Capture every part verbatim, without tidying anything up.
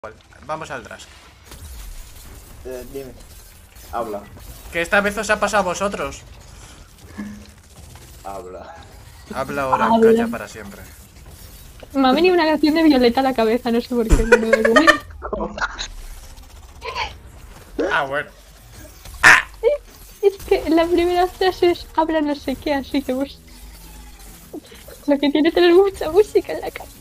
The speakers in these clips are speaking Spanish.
Vamos al Drask. Eh, dime. Habla. Que esta vez os ha pasado a vosotros. Habla. Habla ahora, Habla. calla para siempre. Me ha venido una canción de Violeta a la cabeza, no sé por qué. No me da igual. Ah, bueno. Es que la primera frase es habla no sé qué, así que pues... Lo que tiene es tener mucha música en la cabeza.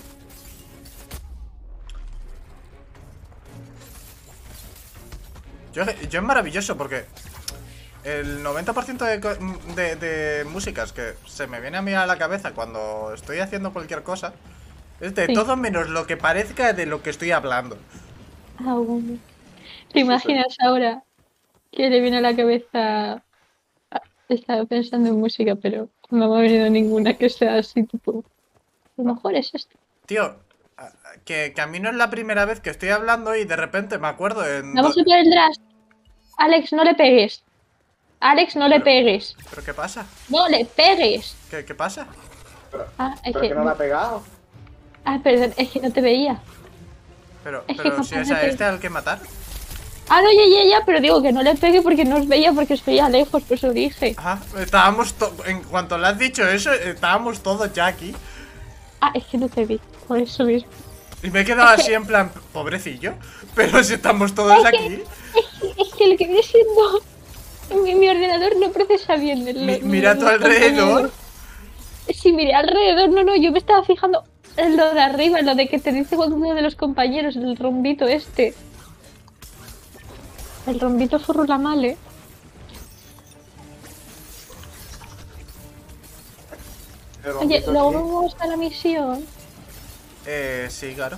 Yo, yo es maravilloso porque el noventa por ciento de, co- de, de músicas que se me viene a mí a la cabeza cuando estoy haciendo cualquier cosa es de Sí. todo menos lo que parezca de lo que estoy hablando. Ah, bueno. ¿Te imaginas ahora que le viene a la cabeza? Ah, estaba pensando en música, pero no me ha venido ninguna que sea así, tipo... A lo mejor es esto. Tío, a- que, que a mí no es la primera vez que estoy hablando y de repente me acuerdo en... Vamos do- a por el Drask. Alex, no le pegues. Alex, no le Pero- pegues. ¿Pero qué pasa? No le pegues. ¿Qué, qué pasa? Pero, Ah, es ¿pero que... que no la ha pegado? Ah, perdón, es que no te veía. Pero, Es que pero capaz si es de a que- este al que matar. Ah, no, ya, ya, ya, pero digo que no le pegue porque no os veía, porque os veía lejos, por eso lo dije. Ajá, estábamos to- en cuanto le has dicho eso, estábamos todos ya aquí. Ah, es que no te vi, por eso mismo. Y me he quedado Es que- así en plan, pobrecillo. Pero si estamos todos Es que- aquí. Es que, es que lo que viene siendo... Mi, mi ordenador no procesa bien. el- Mi- el- mira a tu los alrededor. compañeros. Sí, miré alrededor, no, no, yo me estaba fijando en lo de arriba, en lo de que te dice uno de los compañeros, el rombito este. El rombito furrulamale. El Oye, rompito luego aquí. vamos a la misión. Eh, sí, claro.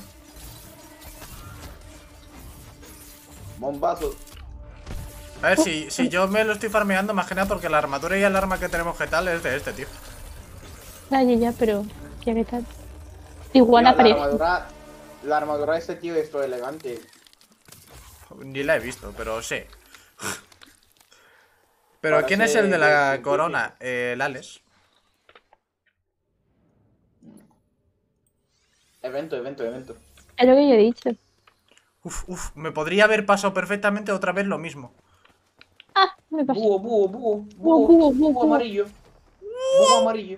Bombazo. A ver, si, si yo me lo estoy farmeando, más que nada porque la armadura y el arma que tenemos que tal es de este, tío. Vaya, ya, pero... Ya qué tal. Igual Mira, la aparece. armadura, la armadura de este tío es todo elegante. Ni la he visto, pero sé. Pero Parece ¿quién es el de la científico. corona? Eh, el Alex. Evento, evento, evento. Es lo que yo he dicho. Uf, uf, me podría haber pasado perfectamente otra vez lo mismo. Ah, me pasó. Búho, búho, búho, Búho, búho, búho, búho, búho. amarillo. Búho amarillo.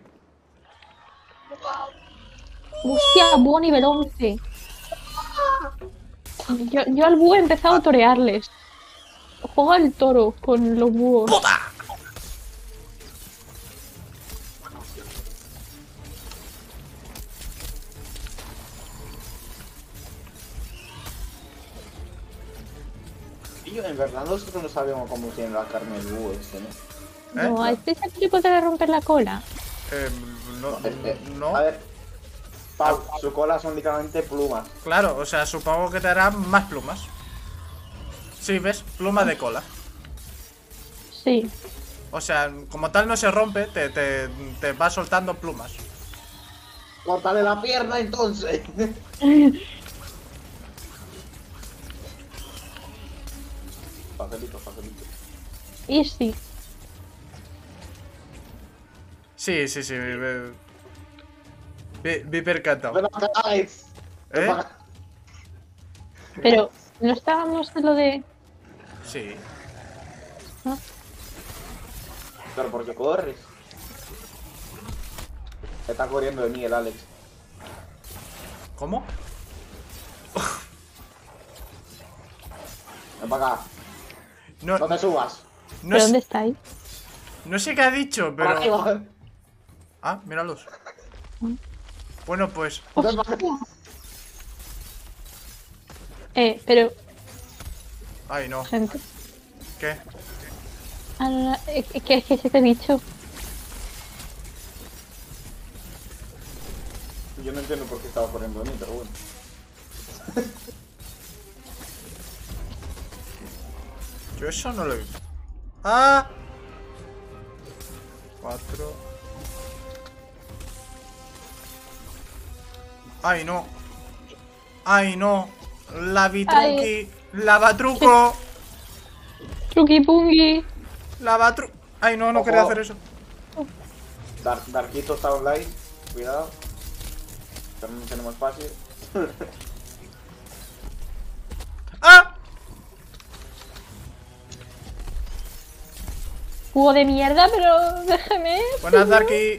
Hostia, búho nivel once. Yo, yo al búho he empezado a torearles. Juego al toro con los búhos. ¡Puta! Tío, en verdad nosotros no sabemos cómo tiene la carne el búho este, ¿no? ¿Eh? No, a este se le puede romper la cola. Eh, no, Eh, eh, no. A ver. Pau, su cola son literalmente plumas. Claro, o sea, supongo que te harán más plumas. Sí, ¿ves? Pluma de cola. Sí. O sea, como tal no se rompe, te, te, te va soltando plumas. Córtale la pierna entonces. Facilito, facilito. Y sí. Sí, sí, sí. Vi, vi, vi percatado. Ven acá, Alex. Ven ¿Eh? para acá. Pero no estábamos en lo de... Sí. ¿no? Pero ¿por qué corres? Está corriendo de mí el Alex. ¿Cómo? Ven para acá. No, No te subas. no, ¿Pero sé- dónde estáis? no sé qué ha dicho, Para pero... arriba. Ah, míralos. Bueno, pues... Ven para acá. Eh, pero... Ay, no. Gente... ¿Qué? Ah, no, no, eh, ¿qué es que se te he dicho? Yo no entiendo por qué estaba corriendo de mí, pero bueno. Yo eso no lo he visto. ¡Ah! Cuatro... ¡Ay, no! ¡Ay, no! ¡La vitruki! ¡Lavatruco! Truqui pungi. ¡Lavatru... ¡Ay, no! No Ojo. quería hacer eso. Dar Darkito está online. Cuidado. Pero no tenemos espacio. jugo de mierda, pero déjeme. Buenas, Darky.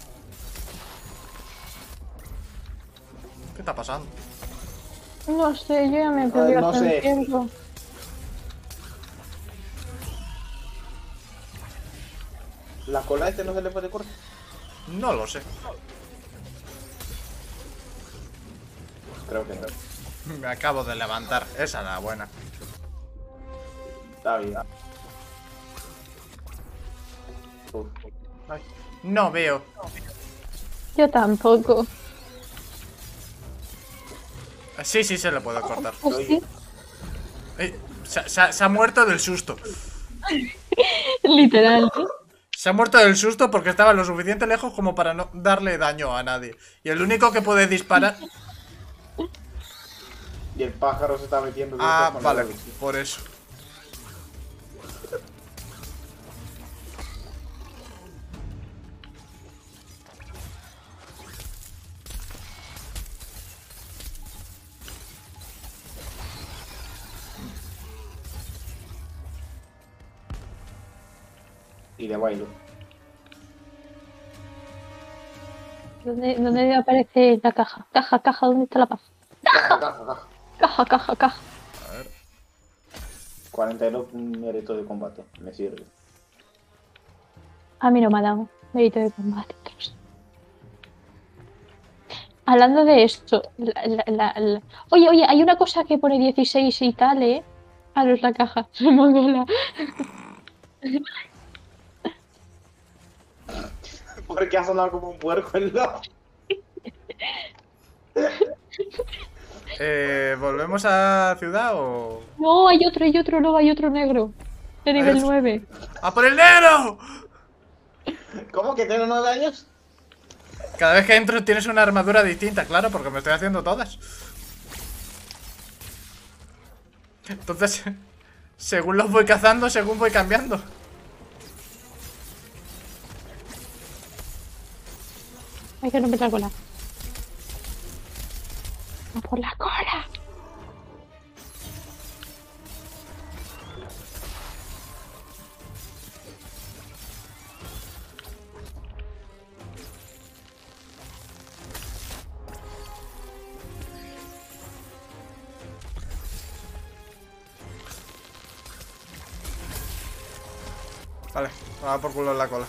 ¿Qué está pasando? No sé, yo ya me he perdido Ay, no hace un sé. tiempo. La cola este no se le puede cortar. No lo sé. Creo que no. Me acabo de levantar. Esa era la buena. Está bien. Uf. Ay, no veo. Yo tampoco. Sí, sí, se le puede cortar. Pues sí, Eh, se, se ha- se ha muerto del susto. literal. ¿Eh? Se ha muerto del susto porque estaba lo suficiente lejos como para no darle daño a nadie. Y el único que puede disparar... Y el pájaro se está metiendo. Ah, con vale, el- por eso. Y de bailo. ¿Dónde, dónde aparece la caja? Caja, caja, ¿dónde está la caja? Caja, caja, caja. Caja, caja, caja. A ver. cuarenta y dos méritos de combate. Me sirve. A mí no me ha dado mérito de combate. Hablando de esto, la- la- la- la- oye, oye, hay una cosa que pone dieciséis y tal, ¿eh? Ah, no es la caja, se mongola. Porque ha sonado como un puerco el lobo. Eh, ¿volvemos a ciudad o...? No, hay otro, hay otro, no, hay otro negro. De nivel otro? nueve. ¡A por el negro! ¿Cómo que tengo nueve años? Cada vez que entro tienes una armadura distinta, claro, porque me estoy haciendo todas. Entonces, según los voy cazando, según voy cambiando. Hay que romper la cola. ¡A por la cola! Vale, va por culo en la cola.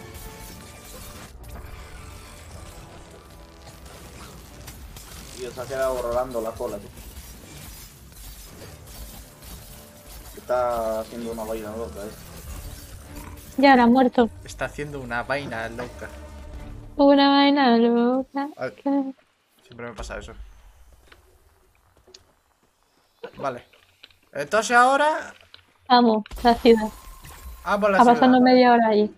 Y se ha quedado rolando la cola, tío. Está haciendo una vaina loca, eh. Ya ahora muerto. Está haciendo una vaina loca. Una vaina loca. Ay. que- Siempre me pasa eso. Vale. Entonces ahora... Amo la ciudad. Ah, por la Ha pasado ciudad. media hora allí.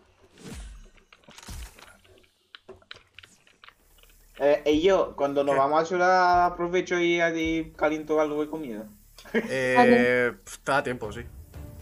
Eh, y yo, cuando nos ¿Qué? vamos a ciudad, aprovecho y, y caliento algo de comida. Eh... pf, Está a tiempo, sí.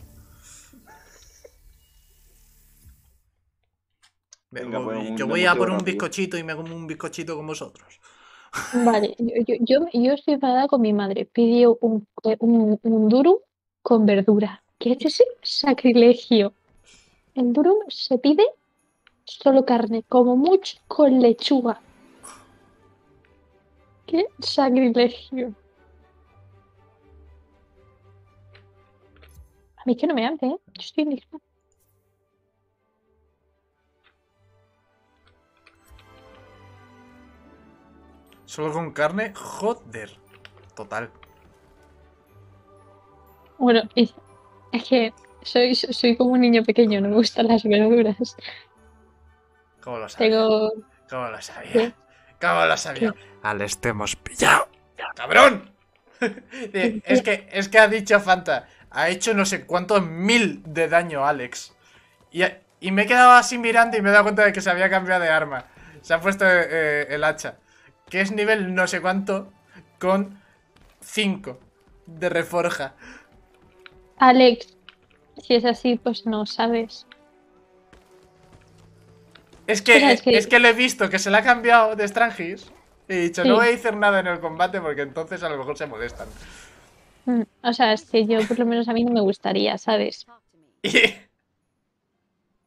Me- Venga, pues, un- yo un voy a por un rápido. bizcochito y me como un bizcochito con vosotros. Vale, yo, yo, yo, yo estoy enfadada con mi madre. Pidió un, eh, un, un durum con verdura. ¿Qué es ese sacrilegio? El durum se pide solo carne, como mucho con lechuga. ¡Qué sacrilegio! A mí que no me hable, ¿eh? Yo estoy indignada. Solo con carne, joder. Total. Bueno, es, es que soy, soy como un niño pequeño, no me gustan las verduras. ¿Cómo lo sabía? Tengo... ¿Cómo lo sabía? ¿Qué? ¿Cómo lo sabía? Alex, te hemos pillado. ¡Cabrón! Eh, es que, es que ha dicho Fanta. Ha hecho no sé cuántos mil de daño, Alex. Y, ha- y me he quedado así mirando y me he dado cuenta de que se había cambiado de arma. Se ha puesto eh, el hacha. Que es nivel no sé cuánto con cinco de reforja. Alex, si es así, pues no sabes. Es que, O sea, es que- es que le he visto que se la ha cambiado de Strangis. Y he dicho, Sí. no voy a hacer nada en el combate porque entonces a lo mejor se molestan. Mm, O sea, es que yo por lo menos a mí no me gustaría, ¿sabes? Y,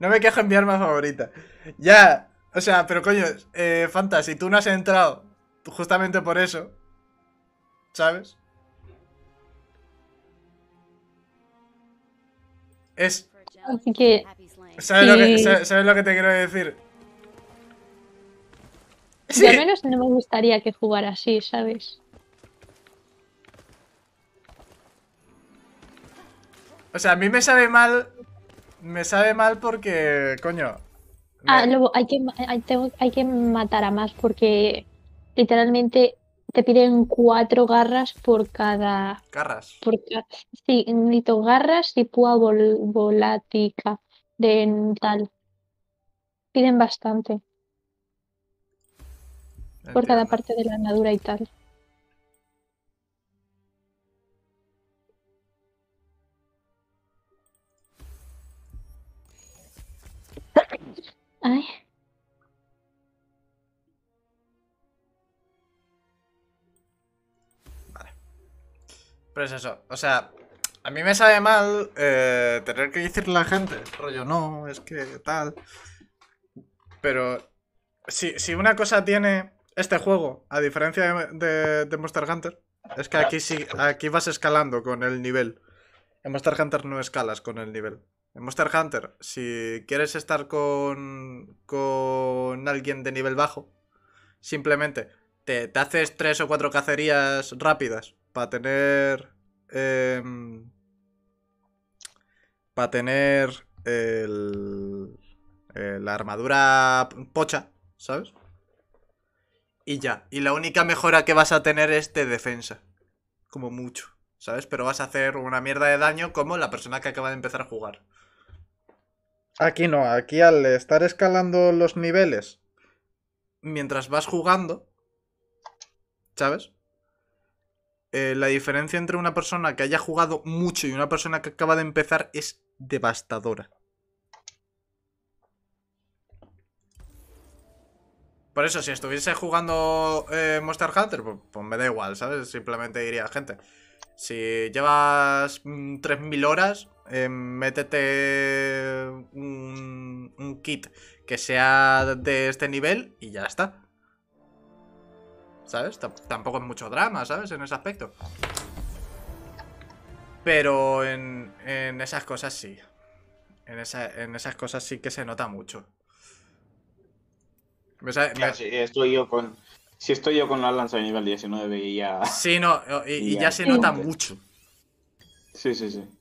No me quejo en mi arma favorita. Ya, o sea, pero coño, eh, Fanta, si tú no has entrado justamente por eso, ¿sabes? Es... Así que ¿Sabes, lo que, sí. sabes, sabes lo que te quiero decir? Yo al Sí. menos no me gustaría que jugara así, ¿sabes? O sea, a mí me sabe mal. Me sabe mal porque, coño. Ah, me- luego hay que, ma- hay, tengo- hay que matar a más porque literalmente te piden cuatro garras por cada... Carras. Por ca- sí, necesito garras y púa vol- volática de tal. Piden bastante por cada Entiendo. parte de la armadura y tal. Ay, Pero es eso. O sea, a mí me sabe mal eh, tener que decirle a la gente, rollo, no, es que tal. Pero si, si una cosa tiene este juego, a diferencia de, de- de Monster Hunter, es que aquí sí, aquí vas escalando con el nivel. En Monster Hunter no escalas con el nivel. En Monster Hunter, si quieres estar con, con alguien de nivel bajo, simplemente te, te haces tres o cuatro cacerías rápidas para tener... em, para tener el, eh, la armadura pocha, ¿sabes? Y ya. Y la única mejora que vas a tener es de defensa. Como mucho, ¿sabes? Pero vas a hacer una mierda de daño como la persona que acaba de empezar a jugar. Aquí no, aquí al estar escalando los niveles mientras vas jugando, ¿sabes? Eh, la diferencia entre una persona que haya jugado mucho y una persona que acaba de empezar es devastadora. Por eso, si estuviese jugando eh, Monster Hunter, pues, pues me da igual, ¿sabes? Simplemente diría, gente, si llevas mm, tres mil horas, eh, métete un, un kit que sea de este nivel y ya está. ¿Sabes? T- tampoco es mucho drama, ¿sabes? En ese aspecto. Pero en, en esas cosas sí. En, esa, en esas cosas sí que se nota mucho. Me sa- Ya, me- sí, estoy yo con. Si estoy yo con la lanza de nivel diecinueve y ya. sí, no, y, Y y ya ya. se nota sí. mucho. Sí, sí, sí.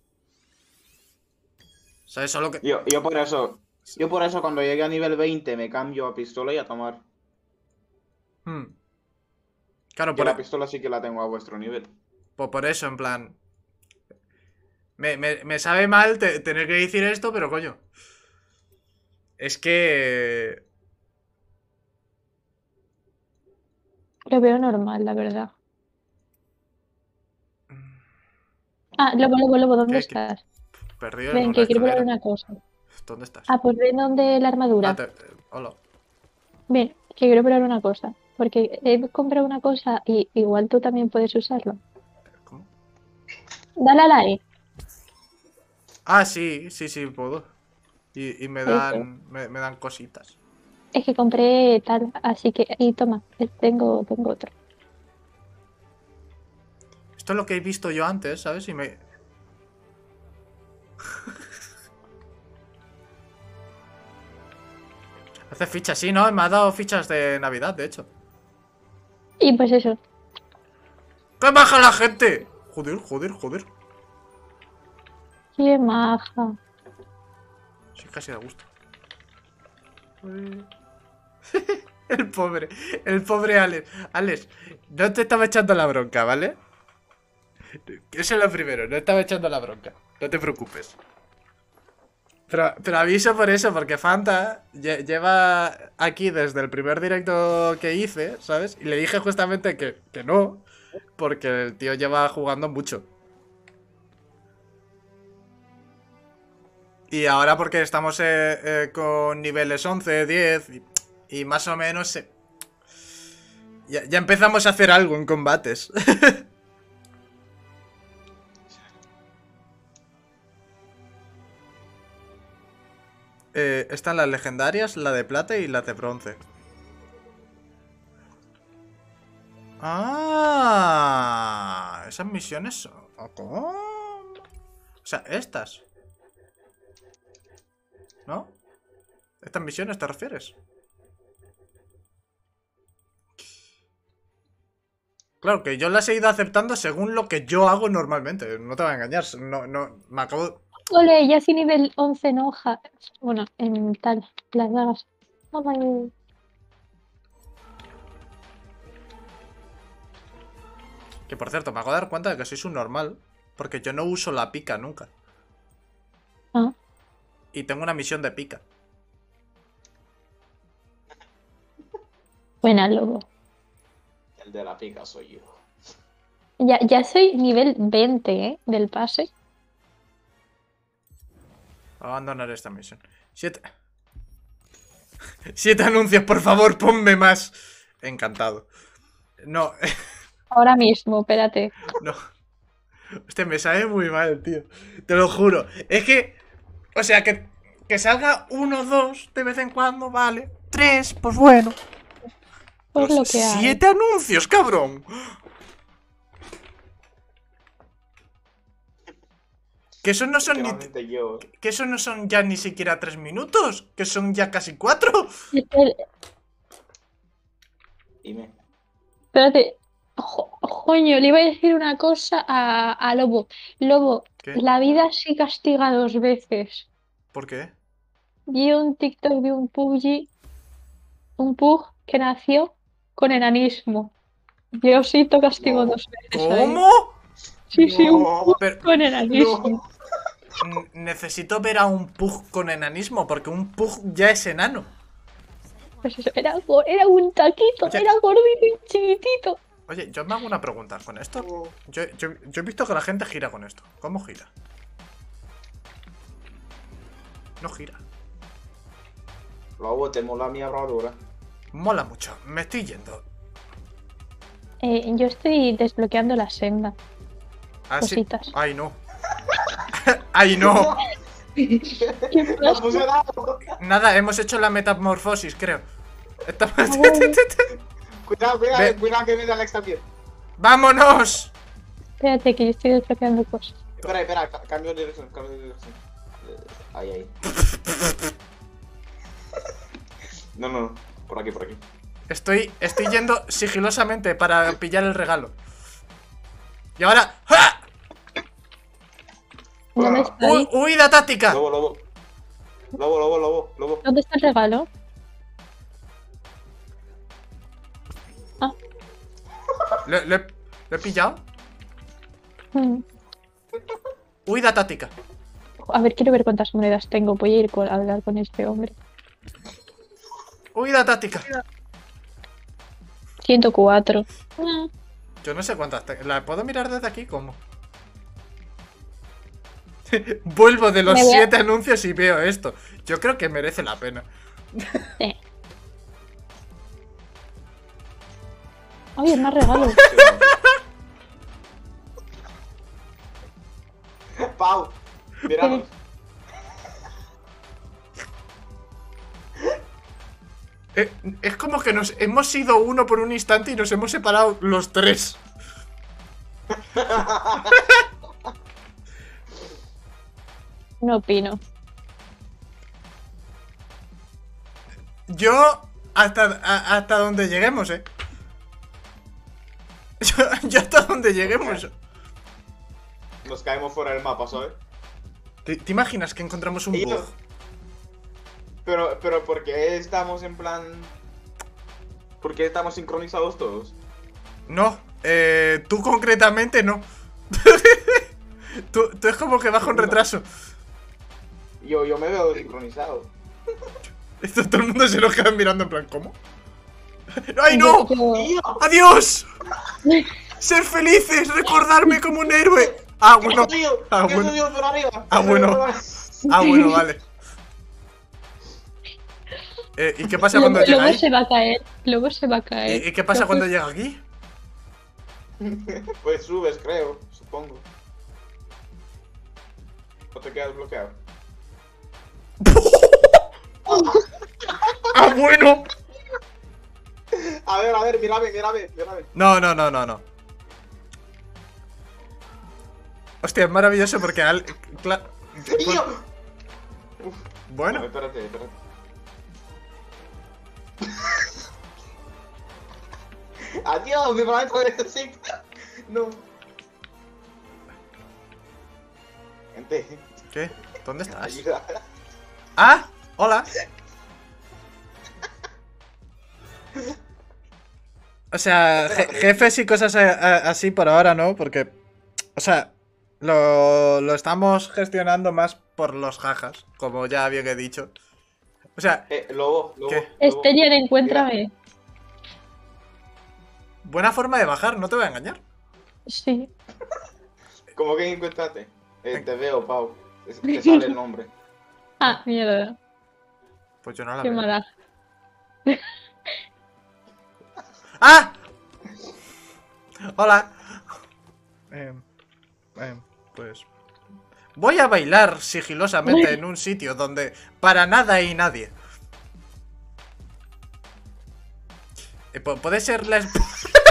¿Sabes? Solo que... Yo, yo por eso. Yo por eso cuando llegue a nivel veinte me cambio a pistola y a tomar. Hmm. Claro, Que por, la e- pistola sí que la tengo a vuestro nivel. po- por eso, en plan... Me, me- me sabe mal te- tener que decir esto, pero coño. Es que... Lo veo normal, la verdad. Ah, Lobo, Lobo, Lobo, ¿dónde ¿Qué? ¿Qué? estás? Perdido en Ven, una que quiero probar escalera. una cosa. ¿Dónde estás? Ah, pues ven donde la Ah, armadura. te... Hola. Ven, que quiero probar una cosa. Porque he comprado una cosa y igual tú también puedes usarlo. ¿Cómo? Dale a la E. Ah, sí, sí, sí, puedo. Y, y me Eso. dan... Me, me dan cositas. Es que compré tal, así que... Y toma, eh, tengo, tengo otro. Esto es lo que he visto yo antes, ¿sabes? Y me... Hace fichas, sí, ¿no? Me ha dado fichas de Navidad, de hecho. Y pues eso. ¡Qué baja la gente! Joder, joder, joder. Qué maja. Sí, casi da gusto. El pobre, el pobre Alex. Alex, no te estaba echando la bronca, ¿vale? Eso es lo primero, no estaba echando la bronca. No te preocupes. Pero, pero aviso por eso, porque Fanta lle- lleva aquí desde el primer directo que hice, ¿sabes? Y le dije justamente que, que no, porque el tío lleva jugando mucho. Y ahora porque estamos eh, eh, con niveles once, diez y, y más o menos... eh, ya, ya empezamos a hacer algo en combates. Eh, están las legendarias, la de plata y la de bronce. Ah, esas misiones son... ¿Cómo? O sea, estas. ¿No? ¿Estas misiones te refieres? Claro, que yo las he ido aceptando según lo que yo hago normalmente. No te voy a engañar. No, no, me acabo... Ole, ya soy nivel once en hoja. Bueno, en tal, las dagas. Oh, my- Que por cierto, me acabo de dar cuenta de que soy un normal. Porque yo no uso la pica nunca. Ah, Y tengo una misión de pica. buena, lobo. El de la pica soy yo. Ya, ya soy nivel veinte, ¿eh? Del pase. Abandonar esta misión. Siete... Siete anuncios, por favor, ponme más. Encantado. No, Ahora mismo, espérate. no. Hostia, me sabe muy mal, tío. Te lo juro. Es que... O sea, que, que salga uno o dos de vez en cuando, vale. Tres, pues bueno. Pues Pero lo que hay. siete anuncios, cabrón. Que eso no son ni... Literalmente yo. Que eso no son ya ni siquiera tres minutos. Que son ya casi cuatro. El- Dime. Espérate. Jo- Joño, le iba a decir una cosa a, a Lobo. Lobo, ¿Qué? la vida sí castiga dos veces. ¿Por qué? Vi un TikTok de un P U B G, un Pug que nació con enanismo. Diosito castigó No. dos veces a él. ¿Cómo? Sí, sí, un No. Pug Pero- con enanismo. No. N- Necesito ver a un pug con enanismo. Porque un pug ya es enano. Pues eso, era, go- era un taquito, Oye. era gordito y chiquitito. Oye, yo me hago una pregunta con esto. No. Yo, yo- yo he visto que la gente gira con esto. ¿Cómo gira? No gira. Lobo, te mola mi armadura. Mola mucho. Me estoy yendo. Eh, yo estoy desbloqueando la senda. Ah, sí. Cositas. Ay, no. Ay, no. ¿Qué No pasa? puse nada. Nada, hemos hecho la metamorfosis, creo. Estamos... Cuidado, cuidado, Ve. cuidado que viene Alex también. ¡Vámonos! Espérate, que yo estoy desbloqueando cosas. Espera, espera, ca- cambio de dirección, cambio de dirección. Eh, Ahí, ahí. No, no, no. Por aquí, por aquí. Estoy, estoy yendo sigilosamente para pillar el regalo. Y ahora... ¡ja! ¿Dónde está ¡Hu- ahí? ¡Huida táctica! Lobo, lobo. Lobo, lobo, lobo, lobo. ¿Dónde está el regalo? ¿Le, le- le he pillado? Mm. Huida táctica. A ver, quiero ver cuántas monedas tengo. Voy a ir con- a hablar con este hombre. Huida táctica. ciento cuatro. Ah, Yo no sé cuántas tengo. ¿La puedo mirar desde aquí? ¿Cómo? Vuelvo de los Me voy a- siete anuncios y veo esto. Yo creo que merece la pena. sí. Ay, es más regalo. Pau, miramos. Eh, es como que nos hemos ido uno por un instante y nos hemos separado los tres. No opino. Yo hasta, a- hasta donde lleguemos, eh. Yo, yo hasta donde lleguemos. Nos caemos fuera del mapa, ¿sabes? ¿Te, te imaginas que encontramos un Y bug? yo- Pero, pero, ¿por qué estamos en plan...? ¿Por qué estamos sincronizados todos? No, eh, tú concretamente no. tú, tú es como que vas con retraso. Yo, yo me veo sincronizado. Esto todo el mundo se lo queda mirando en plan, ¿cómo? ¡Ay, no! Yo- yo- ¡Tío! ¡Adiós! ¡Ser felices! ¡Recordarme como un héroe! Ah, bueno. ¡Qué subido! Ah, ¡Qué bueno. subido por arriba! Ah, ¡Qué bueno. subido por arriba! Ah, bueno, vale. Eh, ¿Y qué pasa cuando Luego, llega luego ahí? se va a caer. Luego se va a ¿Y, caer. y qué pasa Luego- cuando llega aquí? Pues subes, creo, supongo. ¿O te quedas bloqueado? ¡Ah, bueno! A ver, a ver, mírame, mírame, mírame. No, no, no, no, no. Hostia, es maravilloso porque al... cla- ¡Y yo! Uf, no, Bueno, espérate, espérate. Adiós, mi planeta me necesita. No. Gente, ¿qué? ¿Dónde estás? ayuda. ¡Ah! ¡Hola! O sea, je- jefes y cosas a- a- así por ahora, ¿no? Porque, o sea, lo, lo estamos gestionando más por los jajas, como ya bien he dicho. O sea, Eh, lobo, lobo. ¿Qué? lobo. Estelian, encuéntrame. buena forma de bajar, no te voy a engañar. Sí. ¿Cómo que encuéntrate? Eh, te veo, Pau. Te, te sale el nombre. Ah, mierda. Pues yo no la Qué veo. mala. ¡Ah! Hola. Eh, eh, pues... Voy a bailar sigilosamente en un sitio donde para nada hay nadie. Eh, pu- puede ser la... esp-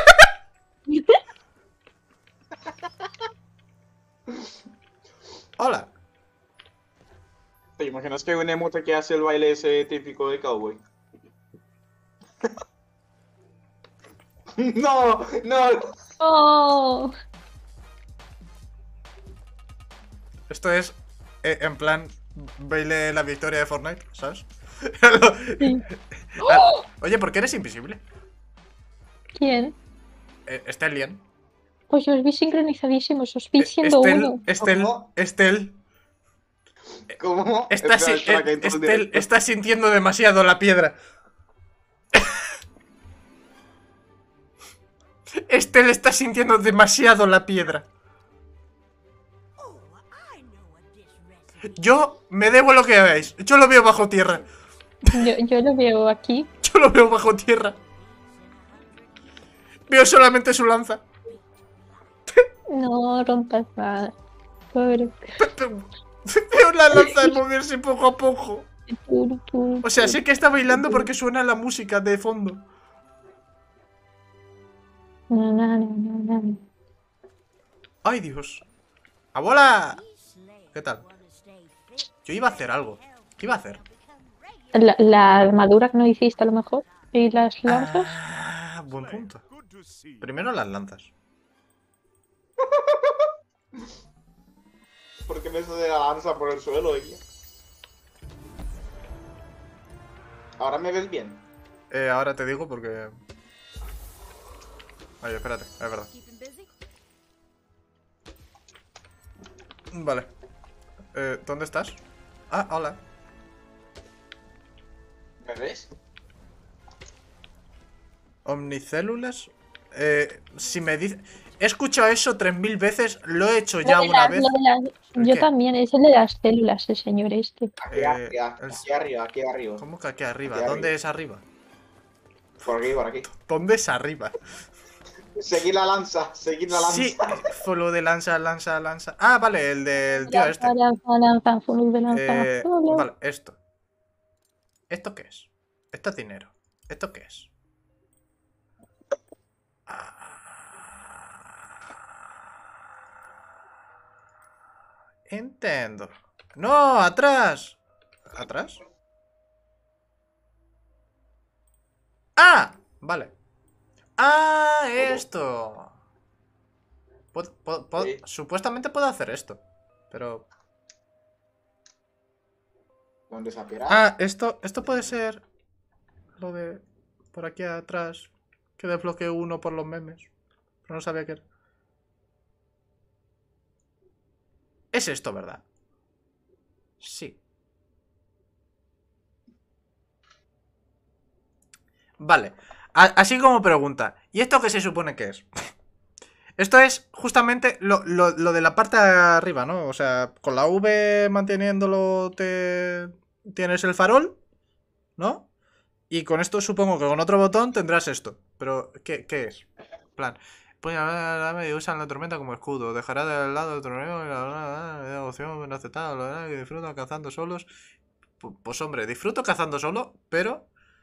Hola. ¿Te imaginas que hay un emote que hace el baile ese típico de cowboy? No, no. Oh, Esto es eh, en plan baile la victoria de Fortnite, ¿sabes? sí. Ah, oye, ¿por qué eres invisible? ¿Quién? Eh, Estelian. Pues yo os vi sincronizadísimos, os vi Eh, siendo Estel, uno. Estel, ¿Cómo? Estel. ¿Cómo? Está, Espera, si- espera, que eh, entro en Estel directo. está sintiendo demasiado la piedra. Estel está sintiendo demasiado la piedra. Yo me debo lo que hagáis. Yo lo veo bajo tierra. Yo, yo lo veo aquí. Yo lo veo bajo tierra. Veo solamente su lanza. No rompas nada. Pobre. Veo la lanza de moverse poco a poco. Puru, puru, O sea, puru. sé que está bailando porque suena la música de fondo. Na, na, na, na, na. ¡Ay, Dios! ¡Abuela! ¿Qué tal? Yo iba a hacer algo. ¿Qué iba a hacer? La, la armadura que no hiciste a lo mejor. ¿Y las lanzas? Ah, buen punto. Primero las lanzas. ¿Por qué me sale la lanza por el suelo, Iggy? ¿Ahora me ves bien? Eh, ahora te digo porque... Oye, espérate, es verdad. Vale. Eh, ¿dónde estás? Ah, hola. ¿Me ves? Omnicélulas. Eh, si me dice... He escuchado eso tres mil veces, lo he hecho ya Lo de una las- vez. lo de las- ¿El Yo qué? también, es el de las células, el señor este. Aquí, Eh, aquí, aquí, el- aquí arriba, aquí arriba. ¿Cómo que aquí arriba? Aquí ¿Dónde arriba. es arriba? Por aquí, por aquí. ¿Dónde es arriba? Seguir la lanza, seguir la lanza. Sí, follow de lanza, lanza, lanza. Ah, vale, el del tío este. Lanza, lanza, lanza, follow de lanza, Eh, follow. vale, esto. ¿Esto qué es? Esto es dinero. ¿Esto qué es? Ah. Entiendo. ¡No! ¡Atrás! ¿Atrás? ¡Ah! Vale. ¡Ah! Esto. Puedo- puedo- puedo- Sí. Supuestamente puedo hacer esto. Pero... ¿Dónde se ha pirado? Ah, esto, esto puede ser lo de por aquí atrás, que desbloqueé uno por los memes, pero no sabía qué era. Es esto, ¿verdad? Sí. Vale, A- así como pregunta, ¿y esto qué se supone que es? Esto es justamente lo, lo- lo de la parte de arriba, ¿no? O sea, con la V manteniéndolo te... tienes el farol, ¿no? Y con esto supongo que con otro botón tendrás esto. Pero, ¿qué, qué es? En plan, pues y usan la tormenta como escudo. Dejará de lado el torneo y la opción aceptada, que disfrutan cazando solos. Pu- Pues hombre, disfruto cazando solo, pero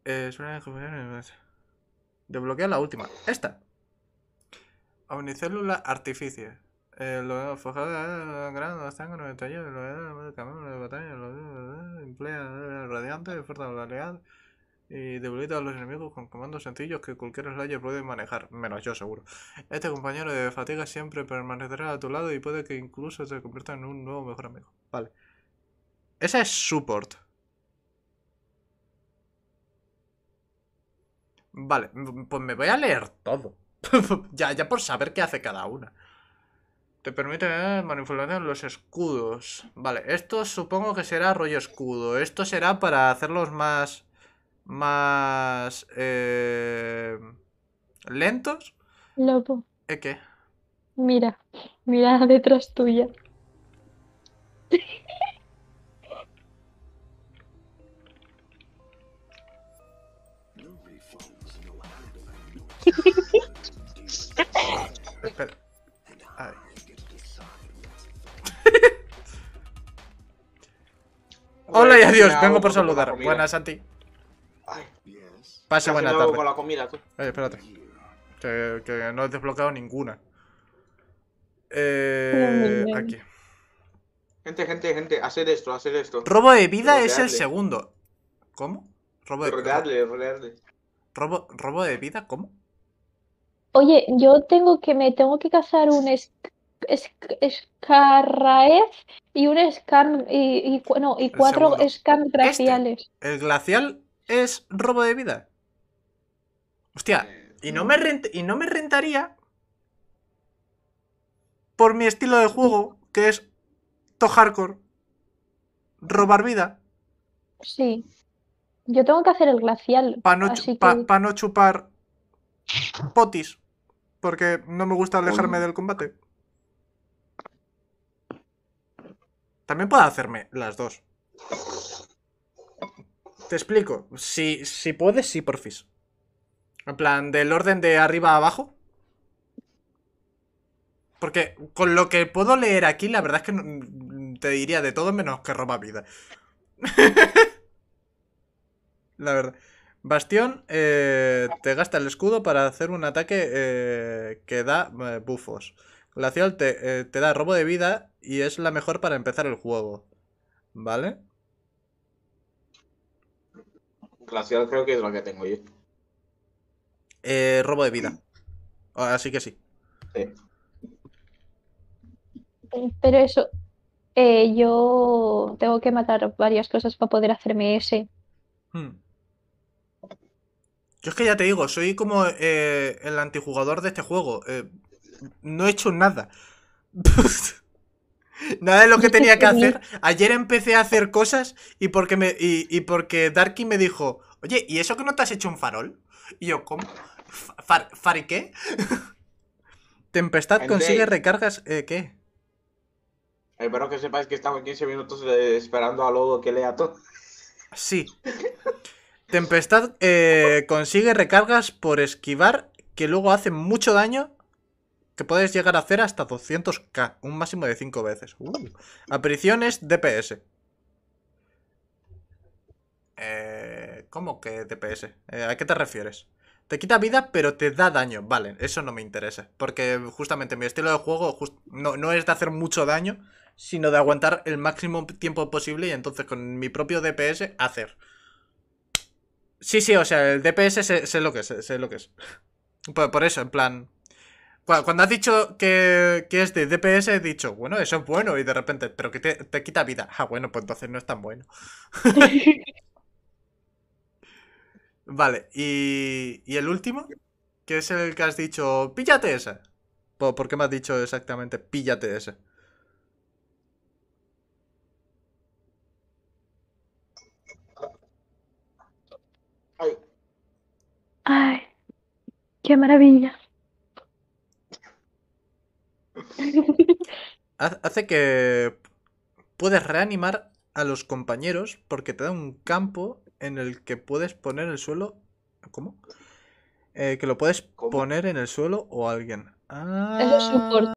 Eh, suena de desbloquea la última. Esta. Omnicélula artificie. Eh, lo forjado de grano, los tangos, el taller, lo de camino de batalla, lo emplea radiante, fuerza de variedad y debilita a los enemigos con comandos sencillos que cualquier slayer puede manejar, menos yo seguro. Este compañero de fatiga siempre permanecerá a tu lado y puede que incluso se convierta en un nuevo mejor amigo. Vale. Esa es support. Vale, pues me voy a leer todo. ya, ya por saber qué hace cada una. Te permite eh, manipulación los escudos. Vale, esto supongo que será rollo escudo. Esto será para hacerlos más... Más... Eh, lentos. Lobo, ¿Eh, qué? mira, mira detrás tuya. Espera. Ay. Hola y adiós, Me vengo hago por con la saludar. comida. Buenas, Santi. Ay, Pase casi buena me hago tarde. con la comida, tú. Eh, espérate. Que, que no he desbloqueado ninguna. Eh, Muy bien. aquí. Gente, gente, gente, hacer esto, hacer esto. Robo de vida es el Rodearle. segundo. ¿Cómo? Robo de, ro- Rodearle, rodearle. robo, ¿Robo de vida? ¿Cómo? Oye, yo tengo que me tengo que cazar un es, es- escarraez y un scan y, y cu- no, y El cuatro segundo. scan Este. glaciales. ¿El glacial es robo de vida? Hostia, Eh, y no no. me rent- y no me rentaría por mi estilo de juego, que es to hardcore, robar vida, Sí. Yo tengo que hacer el glacial, para no, así pa- que pa no chupar potis, porque no me gusta alejarme Uy. del combate. También puedo hacerme las dos. Te explico. Si, si puedes, sí, porfis. En plan, del orden de arriba a abajo. Porque con lo que puedo leer aquí, la verdad es que no- te diría de todo menos que roba vida. La verdad. Bastión eh, te gasta el escudo para hacer un ataque eh, que da eh, buffos. Glacial te, eh, te da robo de vida y es la mejor para empezar el juego. ¿Vale? Glacial creo que es lo que tengo yo. Eh, robo de vida. Así que sí. Sí. pero eso, eh, yo tengo que matar varias cosas para poder hacerme ese. Hmm. Yo es que ya te digo, soy como eh, el antijugador de este juego. Eh, no he hecho nada. Nada de lo que tenía que hacer. Ayer empecé a hacer cosas y porque me y, y porque Darky me dijo, oye, ¿y eso que no te has hecho un farol? Y yo, ¿cómo? ¿Far, ¿Far y qué? Tempestad Gente. consigue recargas. Eh, ¿qué? Espero que sepáis que estamos quince minutos eh, esperando a Lobo que lea todo. Sí. Tempestad eh, consigue recargas por esquivar que luego hacen mucho daño. Que puedes llegar a hacer hasta doscientos k, un máximo de cinco veces. Uh. Apariciones D P S. Eh, ¿Cómo que D P S? Eh, ¿A qué te refieres? Te quita vida, pero te da daño. Vale, eso no me interesa. Porque justamente mi estilo de juego just no, no es de hacer mucho daño, sino de aguantar el máximo tiempo posible y entonces con mi propio D P S hacer. Sí, sí, o sea, el D P S sé, sé lo que es, sé lo que es. Por, por eso, en plan... Cuando has dicho que, que es de D P S, he dicho, bueno, eso es bueno. Y de repente, pero que te, te quita vida. Ah, bueno, pues entonces no es tan bueno. Vale, y, y el último, que es el que has dicho, píllate esa. ¿Por, por qué me has dicho exactamente píllate ese? Ay, Ay, qué maravilla. Hace que puedes reanimar a los compañeros porque te da un campo en el que puedes poner el suelo. ¿Cómo? Eh, que lo puedes ¿cómo? poner en el suelo o alguien. Eso es Ah. support.